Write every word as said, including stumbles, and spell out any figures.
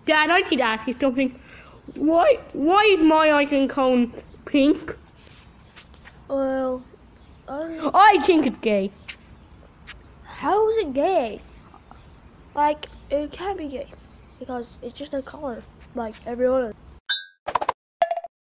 Dad, I need to ask you something. Why, why is my icon cone pink? Well, um, I think it's gay. how is it gay? Like, it can't be gay because it's just a color, like every other.